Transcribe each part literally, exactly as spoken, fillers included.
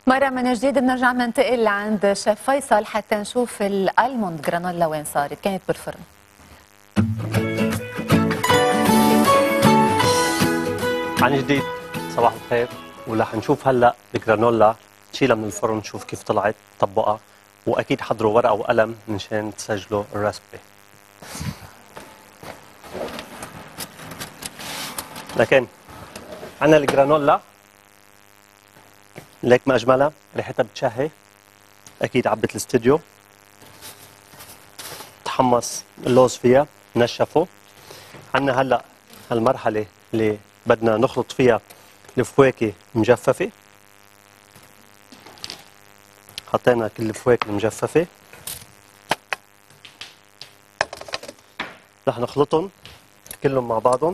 مرة من جديد بنرجع ننتقل لعند شيف فيصل حتى نشوف الالموند جرانولا وين صارت. كانت بالفرن. عن جديد صباح الخير. ورح نشوف هلا الجرانولا، نشيلها من الفرن نشوف كيف طلعت، طبقها، واكيد حضروا ورقه وقلم منشان تسجلوا الريسبي. لكن عندنا الجرانولا ليك ما اجملها، ريحتها بتشهي، اكيد عبت الاستوديو. تحمص اللوز فيها، نشفه. عندنا هلا هالمرحله اللي بدنا نخلط فيها الفواكه مجففه. حطينا كل الفواكه المجففه، رح نخلطهم كلهم مع بعضهم.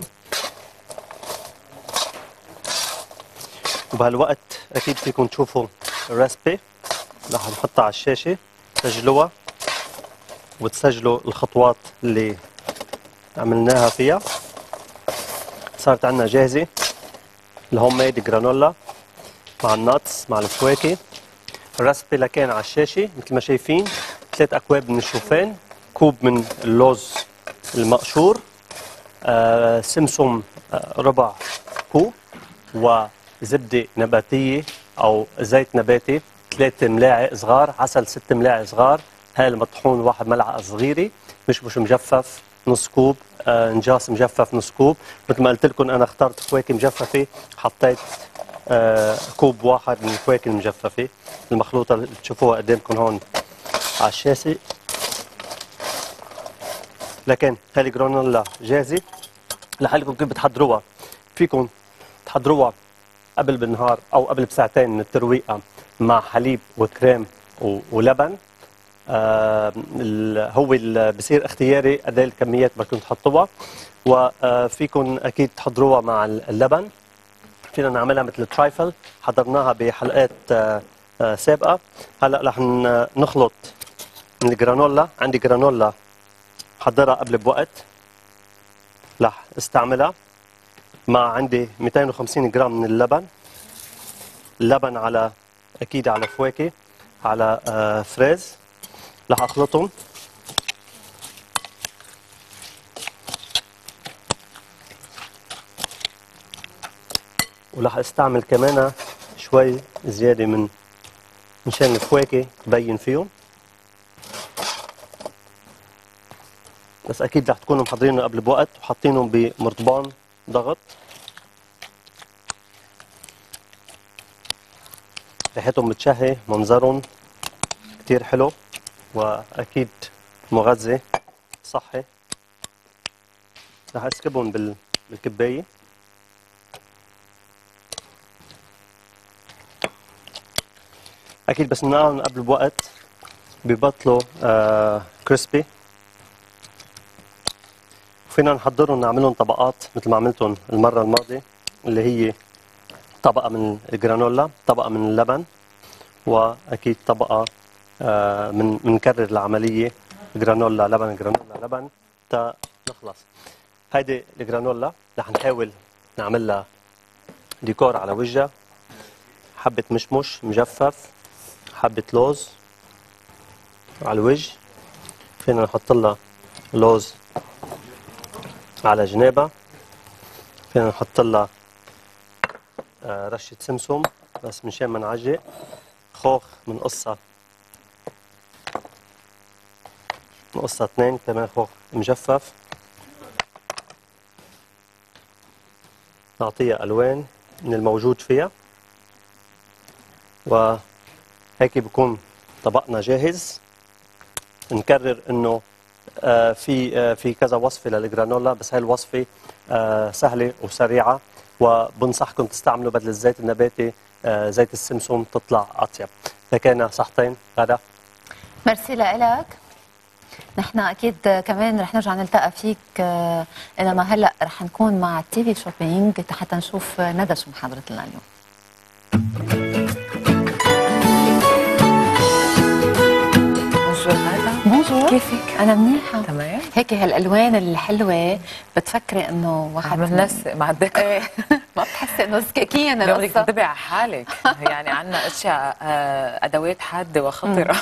وبهالوقت اكيد فيكم تشوفوا الريسبي، رح نحطها على الشاشه، تسجلوها وتسجلوا الخطوات اللي عملناها فيها. صارت عندنا جاهزه الهوم ميد جرانولا مع الناتس مع الفواكه. الريسبي لكان على الشاشه مثل ما شايفين، ثلاث اكواب من الشوفان، كوب من اللوز المقشور، آه سمسم آه ربع كوب، وزبده نباتيه او زيت نباتي ثلاث ملاعق صغار، عسل ست ملاعق صغار، هاي المطحون واحد ملعقه صغيره، مشمش مجفف نص كوب، آه نجاس مجفف نص كوب. مثل ما قلت لكم انا اخترت فواكه مجففه، حطيت آه كوب واحد من الفواكه المجففه المخلوطه اللي بتشوفوها قدامكم هون على الشاشه. لكن هاي الجرانولا جاهزه. لحالكم كيف بتحضروها، فيكم تحضروها قبل بالنهار او قبل بساعتين من الترويقه مع حليب وكريم ولبن. آه هو بصير اختياري قد ايه الكميات بدكم تحطوها، وفيكم اكيد تحضروها مع اللبن. فينا نعملها مثل الترايفل، حضرناها بحلقات آه آه سابقه. هلا رح نخلط الجرانولا. عندي جرانولا حضرها قبل بوقت، رح استعملها مع عندي مئتين وخمسين جرام من اللبن. اللبن على اكيد على فواكه، على آه فريز. رح اخلطهم ورح استعمل كمان شوي زياده من مشان الفواكه تبين فيهم، بس اكيد رح تكونوا محضرينهم قبل بوقت وحاطينهم بمرطبان ضغط. ريحتهم بتشهي، منظرهم كتير حلو، واكيد مغذي صحي. رح اسكبهم بالكبايه. اكيد بس ننقعهم قبل بوقت ببطلوا آه كريسبي. فينا نحضرهم نعملهم طبقات مثل ما عملتهم المره الماضيه، اللي هي طبقه من الجرانولا، طبقه من اللبن، واكيد طبقه آه من بنكرر العمليه جرانولا لبن جرانولا لبن تا نخلص. هيدي الجرانولا رح نحاول نعمل لها ديكور على وجهها، حبه مشمش مجفف، حبه لوز على الوجه. فينا نحط لها لوز على جنابها. فينا نحط لها آه رشه سمسم بس مشان ما نعجق. خوخ من قصه من قصه اثنين كمان خوخ مجفف. نعطيها الوان من الموجود فيها، وهيك بكون طبقنا جاهز. نكرر انه آه في آه في كذا وصفه للجرانولا، بس هاي الوصفه آه سهله وسريعه، وبنصحكم تستعملوا بدل الزيت النباتي آه زيت السمسم، تطلع اطيب. لكن صحتين غدا. ميرسي لك. نحن اكيد كمان رح نرجع نلتقى فيك، انما هلا رح نكون مع التي في شوبينج حتى نشوف ندى شو محضرت لنا اليوم. بونجور، كيفك؟ أنا منيحة تمام. هيك هالألوان الحلوة بتفكري إنه واحد عم بنسق مع الدكتور. ما بتحسي انه سكاكين اليوم بدك القصه؟ تنتبهي على حالك، يعني عندنا اشياء آه، ادوات حاده وخطره.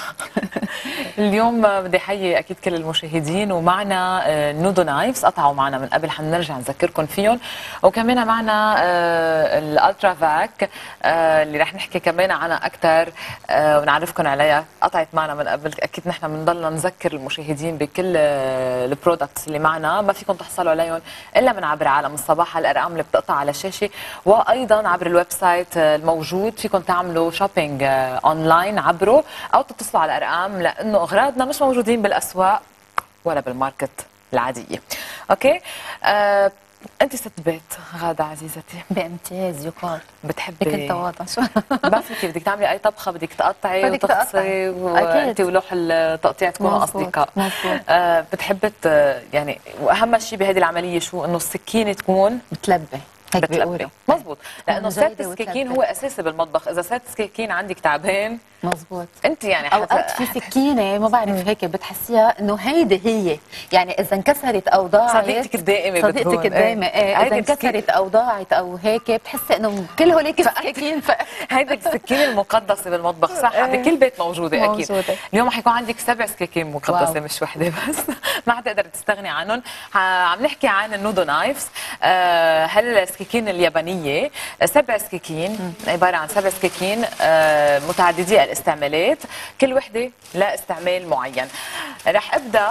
اليوم بدي احيي اكيد كل المشاهدين، ومعنا آه، نودو نايفز قطعوا معنا من قبل، حنرجع نذكركم فيهم. وكمان معنا آه، الالترا فاك آه، اللي رح نحكي كمان عنها اكثر آه، ونعرفكم عليها، قطعت معنا من قبل. اكيد نحن بنضلنا نذكر المشاهدين بكل آه، البرودكتس اللي معنا، ما فيكم تحصلوا عليهم الا من عبر عالم الصباح، الارقام اللي بتقطع على الشاشه، وايضا عبر الويب سايت الموجود. فيكم تعملوا شوبينج اونلاين عبره، او تتصلوا على الارقام، لانه اغراضنا مش موجودين بالاسواق ولا بالماركت العاديه. اوكي. آه، انت ست بيت غاده عزيزتي، بامتياز يقال. بتحبي بكل تواضع شو ما فيك بدك تعملي اي طبخه بدك تقطعي بدك وتقصي، تقطعي. وانت ولوح التقطيع تكونوا مزبوط، اصدقاء. مزبوط. آه، بتحبي ت- يعني واهم شيء بهذه العمليه شو؟ انه السكينه تكون بتلبي هيك بتلبي. بيقولوا. مظبوط، لانه جيدة سات السكاكين وتلبي. هو اساسي بالمطبخ. اذا سات السكاكين عندك تعبان مزبوط. انت يعني اوقات في سكينه ما بعرف هيك بتحسيها انه هيدي هي، يعني اذا انكسرت او ضاعت. صديقتك الدائمه بتهون. صديقتك الدائمه ايه، اذا هيدي السكينة- انكسرت او ضاعت او هيك بتحسي انه كل هوليك السكاكين ف... هيدي السكينه المقدسه بالمطبخ، صح؟ بكل بيت موجوده اكيد. موجودة. اليوم حيكون عندك سبع سكاكين مقدسه، واو. مش وحده بس. ما حتقدر تستغني عنهم. ح- عم نحكي عن النودو نايفز، آه، هالسكاكين اليابانيه، سبع سكاكين، عباره عن سبع سكاكين آه، متعددي الاستعمالات، كل وحده لا استعمال معين. رح ابدا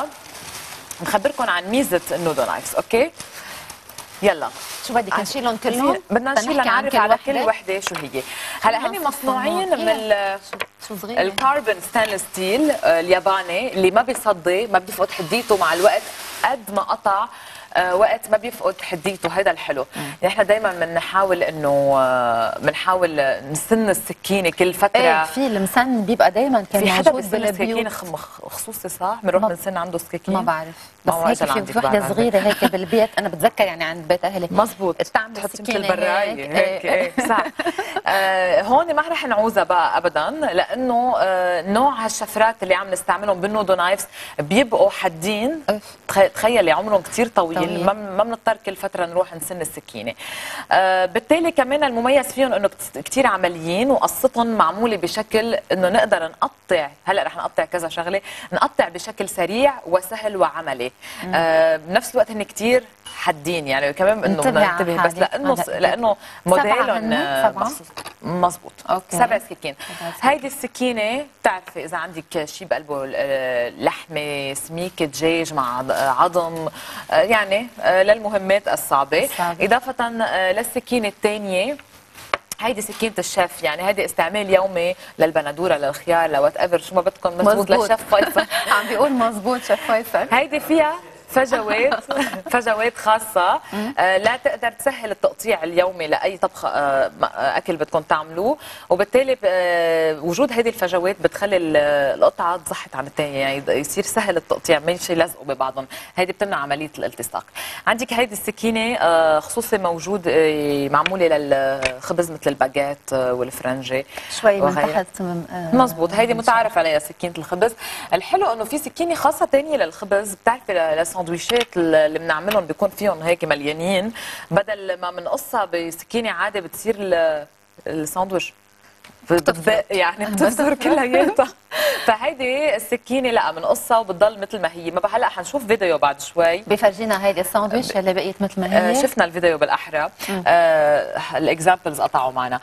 نخبركم عن ميزه النودو نايفز. اوكي، يلا شو بدك نشيلهم كلهم؟ بدنا نشيل نحكي عن نعرف كل على كل وحدة؟ وحده شو هي. هلا هن خلصنا مصنوعين الصناعة. من ال- شو صغير الكاربون ستانلس ستيل آه، الياباني، اللي ما بيصدي، ما بيفقد حديته مع الوقت قد ما قطع آه، وقت ما بيفقد حديته. هذا الحلو. نحن دائما بنحاول انه آه، بنحاول نسن السكينه كل فتره. ايه في المسن بيبقى دايما كان في حدا موجود بيسن سكاكين بالبيوت. خ- خصوصي، صح؟ بنروح ما- بنسن عنده سكاكين. ما بعرف، بس ما هو هيك أجل في عندك في وحده بعد صغيره هيك بالبيت، انا بتذكر يعني عند بيت اهلي مزبوط، تعمل تحطي مثل سكينة البرايه هيك. هيك. إيه. ايه صح. آه، هون ما رح نعوزها بقى ابدا، لانه آه، نوع هالشفرات اللي عم نستعملهم بالنودو نايفز بيبقوا حادين. أوف. تخ- تخيلي عمرهم كثير طويل, طويل. ما ما بنضطر كل فتره نروح نسن السكينه. آه، بالتالي كمان المميز فيهم انه كثير عمليين، وقصتهم معموله بشكل انه نقدر نقطع. هلا رح نقطع كذا شغله، نقطع بشكل سريع وسهل وعملي. آه، بنفس الوقت هن كثير حادين، يعني كمان انه انتبهي بدنا على ننتبه، بس حالك. لانه هلا لانه سبعة موديلهم هن؟ سبعة؟ مخصوص. مزبوط. أوكي. سبع سكين. سبع سكين. هيدي السكينه بتعرفي اذا عندك شيء بقلبه آه، لحمه، سميكه دجاج مع عض- عظم، آه، يعني آه، للمهمات الصعبه. الصعبة. اضافه آه، للسكينه الثانيه، هيدي سكينة الشيف، يعني هيدي استعمال يومي للبندوره، للخيار، لوات ايفر، شو ما بدكم. مزبوط للشيف فيصل. عم بيقول مزبوط شيف فيصل. هيدي فيها فجوات فجوات خاصة آه، لا تقدر تسهل التقطيع اليومي لأي طبخ آه، م- آه، أكل بدكم تعملوه، وبالتالي آه، وجود هذه الفجوات بتخلي ال- القطعة تزحت عن الثانية، يعني يض- يصير سهل التقطيع، ما يشي يلزقوا ببعضهم. هيدي بتمنع عملية الالتصاق. عندك هيدي السكينة آه، خصوصي موجود آه، معمولة للخبز مثل الباجيت آه، والفرنجة شوي من وغيرها. تحت م- آه، مزبوط، هيدي متعارف عليها سكينه الخبز. الحلو انه في سكينه خاصه تانية للخبز، بتعرفي للساندويشات اللي بنعملهم بيكون فيهم هيك مليانين، بدل ما بنقصها بسكينه عادي بتصير ال- الساندويش بتدق، يعني بتفزر كلياتها. فهيدي السكينه لا بنقصها وبتضل مثل ما هي. ما بقى هلا حنشوف فيديو بعد شوي. بفرجينا هيدي الساندويش اللي بقيت مثل ما آه، هي. شفنا الفيديو بالاحرى، آه، الاكزامبلز قطعوا معنا.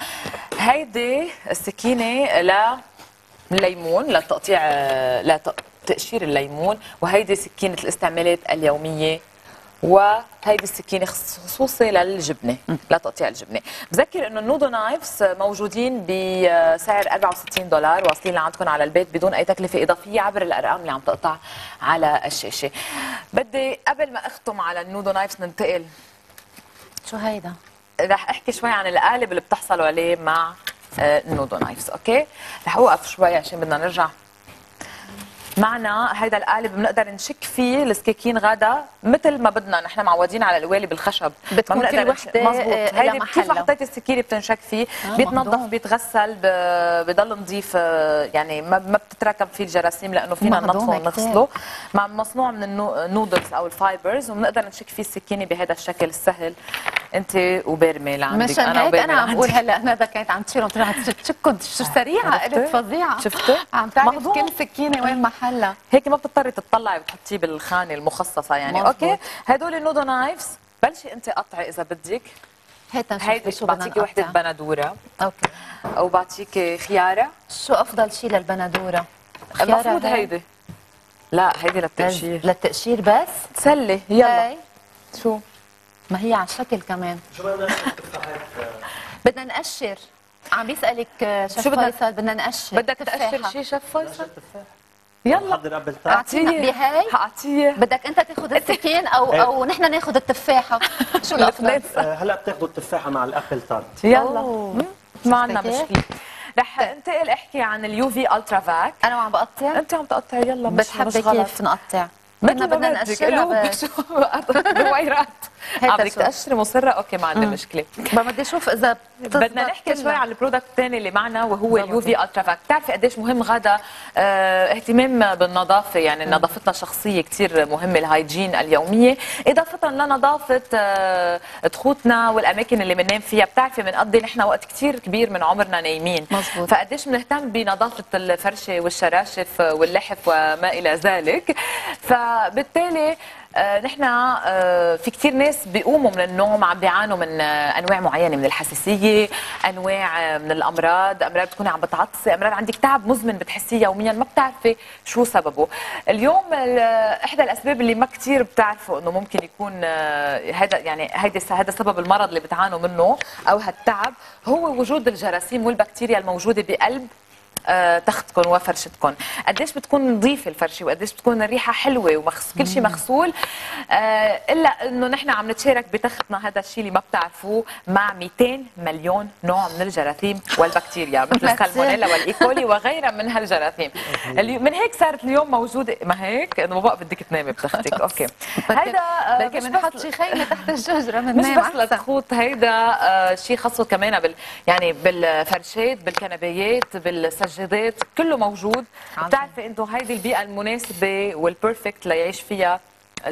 هيدي السكينه لليمون، لتقطيع آه، لتقشير الليمون، وهيدي سكينه الاستعمالات اليوميه، وهيدي السكينه خصوصي للجبنه، لتقطيع الجبنه. بذكر انه النودو نايفز موجودين بسعر أربعة وستين دولار، واصلين لعندكم على البيت بدون اي تكلفه اضافيه عبر الارقام اللي عم تقطع على الشاشه. بدي قبل ما اختم على النودو نايفز ننتقل، شو هيدا؟ رح احكي شوي عن القالب اللي بتحصلوا عليه مع آه، النودو نايفز. اوكي، رح اوقف شوي عشان بدنا نرجع. معنا هيدا القالب بنقدر نشك فيه السكاكين غدا مثل ما بدنا، نحن معودين على القوالب الخشب. بتكون ما بنقدر كل نش- وحدة، مزبوط. آه، هيدي إلها كيف ما محلها. حطيتي السكينه بتنشك فيه، آه، بيتنظف، مهضوم. بيتغسل، ب- بضل نظيف، آه، يعني ما ما بتتراكم فيه الجراثيم لانه فينا مهضومة ننظفه كتير. ونغسله. مع مصنوع من النودلز او الفايبرز، وبنقدر نشك فيه السكينه بهذا الشكل السهل انت وبرمي لعندك، مشان انا هيك وبرمي انا عم بقول لعندي. هلا ندى كانت عم تشيلهم طلعت تشكهم شو سريعه عرفتي؟ قلت فظيعه شفتي؟ عم تعرف مخضوض. كل سكينه وين محلها. هيك ما بتضطري تطلعي وتحطيه بالخانه المخصصه يعني. مزبوط. اوكي، هدول النودو نايفز بلشي انت قطعي اذا بدك. هيدا نشوف هيدي شو بدنا بعطيكي وحده نقطع. بندوره اوكي، وبعطيكي خياره. شو افضل شيء للبندوره؟ المفروض هي؟ هيدي. لا هيدي للتقشير. للتقشير بس؟ تسلي يلا. هي. شو؟ ما هي على الشكل كمان. شو بدنا نعمل تفاحات؟ بدنا نقشر. عم بيسألك شيف شو بدنا- فيصل بدنا نقشر بدك تفاحة. تقشر شيء شيف فيصل؟ تفاح يلا حضر قبل تاع أعطينا بهاي. حاعطيه. بدك انت تاخذ السكين او إيه. او نحن ناخذ التفاحة؟ شو الافضل؟ الاثنين. هلا بتاخذوا التفاحه مع الابل تارت. يلا. أوه. مم. ما عندنا كيف؟ مشكله. رح انتقل احكي عن اليو في الترا فاك. انا وعم بقطع. انت عم تقطعي يلا، مش بتحبي مش غلط. كيف نقطع؟ مثل كنا ما بدنا بدك. نقشرها قلوب بس. شو دويرات. هيدا عم بدك شو؟ تقشري مصره؟ اوكي ما عندي مشكله. ما بدي اشوف اذا بتزبط بدنا نحكي كلها. شوي عن البرودكت الثاني اللي معنا وهو زبطت. اليو في الترا فاك. بتعرفي قديش مهم غدا آه اهتمام بالنظافه، يعني نظافتنا الشخصيه كثير مهمه، الهايجين اليوميه، اضافه لنظافه آه دخوتنا والاماكن اللي بننام فيها. بتعرفي بنقضي نحن وقت كثير كبير من عمرنا نايمين، مزبوط. فقديش بنهتم بنظافه الفرشه والشراشف واللحف وما الى ذلك. فبالتالي آه نحن آه في كثير ناس بيقوموا من النوم عم بيعانوا من آه انواع معينه من الحساسيه، انواع آه من الامراض، امراض بتكوني عم بتعطسي، امراض عندك تعب مزمن بتحسيه يوميا ما بتعرفي شو سببه. اليوم احدى الاسباب اللي ما كثير بتعرفوا انه ممكن يكون آه هذا يعني هيدا هذا سبب المرض اللي بتعانوا منه او هالتعب، هو وجود الجراثيم والبكتيريا الموجوده بقلب آه، تختكم وفرشتكم. قديش بتكون نظيفه الفرشه وقديش بتكون الريحه حلوه ومخص كل شيء مغسول، آه، الا انه نحن عم نتشارك بتختنا هذا الشيء اللي ما بتعرفوه مع مئتين مليون نوع من الجراثيم والبكتيريا مثل السالمونيلا والايكولي وغيرها من هالجراثيم. اللي من هيك صارت اليوم موجوده، ما هيك انه بقى بدك تنامي بتختك. اوكي، هيدا آه، بلكي مش بنحط بس- شي خيمه تحت الشجره مش بننام بس أحسن. للتخوت، هيدا آه شيء خاصه كمان بال يعني بالفرشات، بالكنبيات، بالسجادات، كله موجود. عظيم. بتعرفي انتم هيدي البيئه المناسبه والبيرفكت ليعيش فيها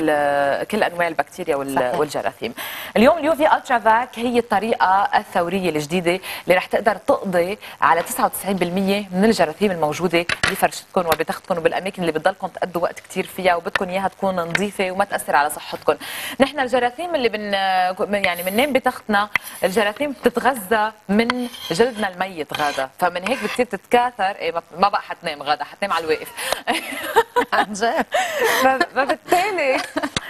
ال- كل انواع البكتيريا وال- صحيح. والجراثيم. اليوم اليو في الترا فاك هي الطريقه الثوريه الجديده اللي رح تقدر تقضي على تسعة وتسعين بالمئة من الجراثيم الموجوده بفرشتكم وبتختكم وبالاماكن اللي بتضلكم تقضوا وقت كثير فيها وبدكم اياها تكون نظيفه وما تاثر على صحتكم. نحن الجراثيم اللي بن يعني بننام بتختنا، الجراثيم بتتغذى من جلدنا الميت غاده، فمن هيك بتصير تتكاثر. إيه ما- ما بقى حتنام غاده، حتنام على الواقف. عن جد. ف- فبالتالي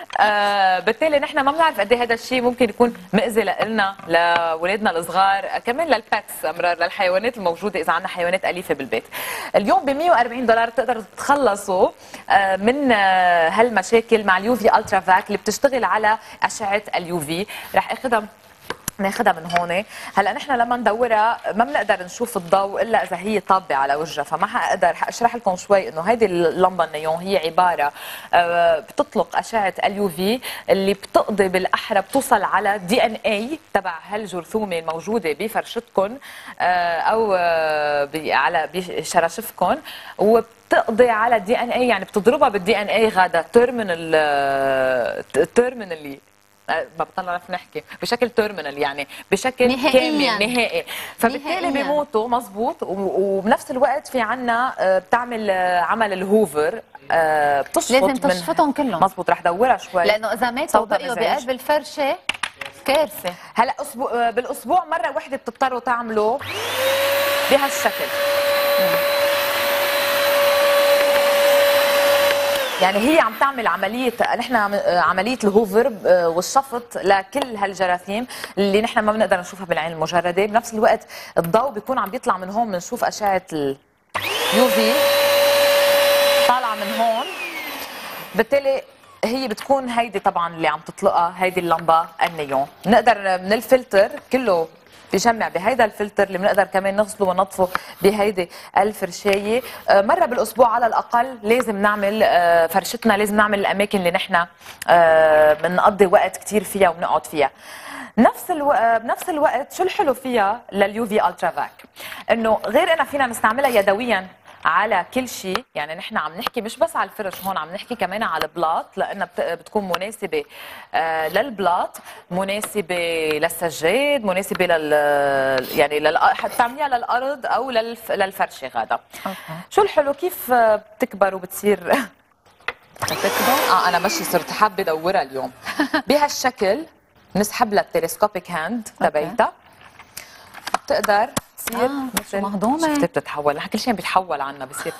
آه بالتالي نحن ما بنعرف قد ايه هذا الشيء ممكن يكون مأذي لنا، لاولادنا الصغار، كمان للباتس، امرار للحيوانات الموجوده اذا عندنا حيوانات اليفه بالبيت. اليوم ب مئة وأربعين دولار بتقدروا تتخلصوا آه من آه هالمشاكل مع اليو في الترا فاك اللي بتشتغل على اشعه اليو في. رح اخذها ناخدها من هون. هلا نحن لما ندورها ما بنقدر نشوف الضوء الا اذا هي طابه على وجهها، فما حقدر حاشرح لكم شوي انه هيدي اللمبه النيون هي عباره آه، بتطلق اشعه اليو في اللي بتقضي بالاحرى بتوصل على دي ان اي تبع هالجرثومه الموجوده بفرشتكم آه، او آه، ب- على بشراشفكم، وبتقضي على دي ان اي، يعني بتضربها بالدي ان اي غاده تيرمينال تيرمينالي ما بطلع نحكي بشكل تيرمينال، يعني بشكل نهائياً. كامل نهائي. فبالتالي نهائياً. بيموتوا مزبوط. و- وبنفس الوقت في عنا آه، بتعمل آه، عمل الهوفر، آه، بتشفط لازم من- تشفطهم كلهم. مزبوط. رح دورها شوي لانه اذا ماتوا صوتها بقيوا بزعج. بقلب الفرشه كارثه. هلا اسبوع آه، بالاسبوع مره وحده بتضطروا تعملوا بهالشكل. يعني هي عم تعمل عمليه، نحن عم- آه، عمليه الهوفر آه، والشفط لكل هالجراثيم اللي نحن ما بنقدر نشوفها بالعين المجرده. بنفس الوقت الضوء بيكون عم بيطلع من هون، بنشوف اشعه اليو في طالعه من هون. بالتالي هي بتكون هيدي طبعا اللي عم تطلقها هيدي اللمبه النيون. بنقدر من الفلتر كله بجمع بهيدا الفلتر اللي بنقدر كمان نغسله وننظفه بهيدي الفرشايه. آه، مره بالاسبوع على الاقل لازم نعمل آه، فرشتنا، لازم نعمل الاماكن اللي نحن آه، بنقضي وقت كثير فيها وبنقعد فيها. نفس الوقت بنفس الوقت شو الحلو فيها لليو في الترا فاك؟ انه غير انها فينا نستعملها يدويا على كل شيء، يعني نحن عم نحكي مش بس على الفرش هون، عم نحكي كمان على البلاط لانها بت- بتكون مناسبه آه، للبلاط، مناسبه للسجاد، مناسبه لل يعني لل حتعمليها للارض او للف... للفرشه غاده. أوكي. شو الحلو كيف آه، بتكبر وبتصير بتكبر؟ اه انا ماشي صرت حابه ادورها اليوم. بهالشكل نسحب لها التلسكوبيك هاند تبعيتها، بتقدر تصير آه، مثل مهضومة. شفتي بتتحول، نحن كل شيء بيتحول عنا بصير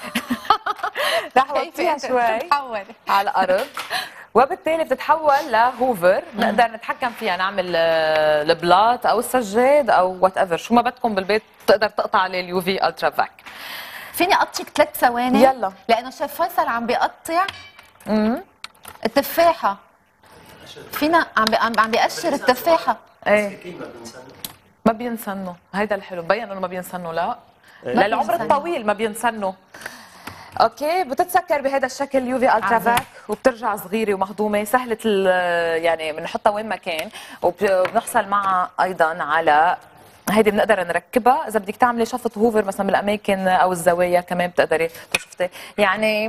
رح وطيها شوي تتحول على الارض، وبالتالي بتتحول لهوفر نقدر نتحكم فيها، نعمل آه، البلاط او السجاد او وات ايفر شو ما بدكم بالبيت، بتقدر تقطع عليه اليو في الترا فاك. فيني اقطعك ثلاث ثواني؟ يلا. لانه شيف فيصل عم بيقطع التفاحه. فينا عم بي... عم عم بيقشر التفاحه. ايه ما بينسنوا، هيدا الحلو، مبين انه ما بينسنوا. لا إيه. للعمر بينسنوا. الطويل ما بينسنوا. اوكي بتتسكر بهذا الشكل يو في الترا عظيم. فاك وبترجع صغيره ومهضومه سهله ال- يعني بنحطها وين ما كان، وبنحصل معها ايضا على هيدي بنقدر نركبها اذا بدك تعملي شفط هوفر مثلا بالاماكن او الزوايا، كمان بتقدري تشفتي يعني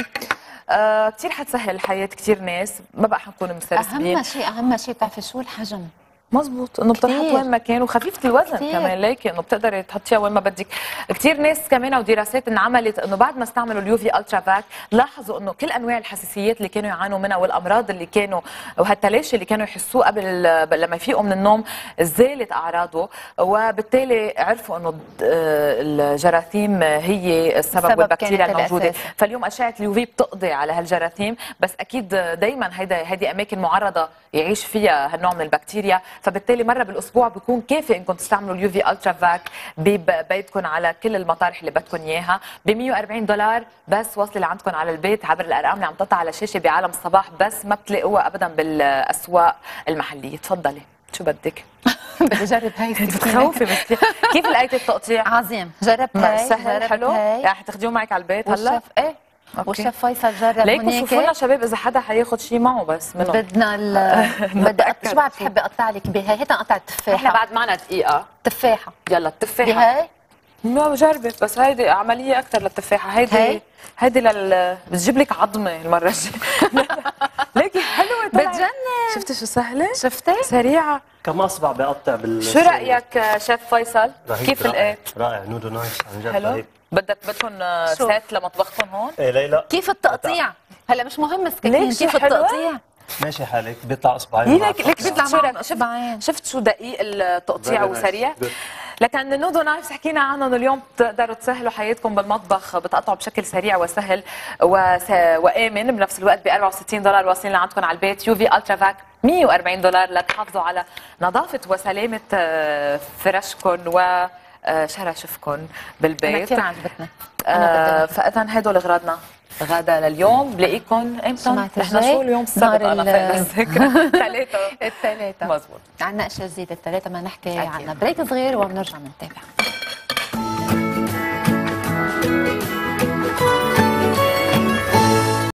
آه كثير حتسهل حياه كثير ناس، ما بقى حنكون مسترسلين. اهم شيء اهم شيء بتعرفي شو؟ الحجم. مزبوط، انه بتنحط كتير. وين ما كان، وخفيفه الوزن كتير. كمان، ليكي انه بتقدري تحطيها وين ما بدك. كثير ناس كمان او دراسات انعملت انه بعد ما استعملوا اليوفي الترا فاك لاحظوا انه كل انواع الحساسيات اللي كانوا يعانوا منها والامراض اللي كانوا وهالتلاشي اللي كانوا يحسوه قبل ال- لما يفيقوا من النوم زالت اعراضه، وبالتالي عرفوا انه آه، الجراثيم هي السبب السبب والبكتيريا كانت الموجوده. الأساس. فاليوم اشعه اليوفي بتقضي على هالجراثيم، بس اكيد دائما هيدا هيدي اماكن معرضه يعيش فيها هالنوع من البكتيريا، فبالتالي مره بالاسبوع بيكون كافي انكم تستعملوا اليوفي الترا فاك ببيتكم على كل المطارح اللي بدكم اياها ب مية وأربعين دولار بس، واصله لعندكم على البيت عبر الارقام اللي عم تطلع على الشاشه بعالم الصباح، بس ما بتلاقوها ابدا بالاسواق المحليه. تفضلي شو بدك؟ بدي اجرب هاي بتخوفي بس كيف لقيتي التقطيع؟ عظيم. جربت هاي، سهل جربت حلو، هاي. رح تاخذيهم معك على البيت هلا؟ والشيف ايه أوكي. والشيف فيصل جرب ليكوا شوفوا لنا هونيك. شباب اذا حدا حياخذ شيء معه بس منهم. بدنا ال بدي أقطع- شو بعد بتحبي اقطع لك بهاي؟ هي تنقطع احنا التفاحه. بعد معنا دقيقه. تفاحه يلا التفاحه بهاي. ما جربت، بس هيدي عمليه اكثر للتفاحه. هيدي هي؟ هيدي لل بتجيب لك عظمه المره الجايه. ليكي حلوه طلعت. بتجنن. شفتي شو سهله؟ شفتي؟ سريعه. كم اصبع بقطع بال شو رايك شيف فيصل؟ رهيب، كيف رائع. لقيت؟ رائع، نودو نايف عن جد حلو؟ رهيب. بدك بدكم شوف. سات لمطبخكم هون؟ ايه ليلى كيف التقطيع؟ هلا مش مهم السكاكين، ليك شو كيف حلوة؟ التقطيع؟ ماشي حالك بيطلع اصبعين مع ليك ليك الفقرة. بيطلع شو معهم رأيك؟ شفت إصبعين. شفت شو دقيق التقطيع Very nice. وسريع؟ Good. لكن النودو نايفز حكينا عنهم اليوم، بتقدروا تسهلوا حياتكم بالمطبخ، بتقطعوا بشكل سريع وسهل وس... وامن بنفس الوقت ب أربعة وستين دولار واصلين لعندكم على البيت. يوفي الترا فاك مية وأربعين دولار لتحافظوا على نظافه وسلامه آه، فرشكم وشرشفكم انا بالبيت. كثير عجبتني. آه فاذا هدول اغراضنا غدا لليوم. بلاقيكم امتى؟ جمعة نحن الجاي؟ شو اليوم السبت نهار انا ال- فايقه الذكرى ثلاثة الثلاثة مزبوط. عنا اشياء جديدة الثلاثة، ما نحكي أكيد. عنها. بريك صغير وبنرجع بنتابع.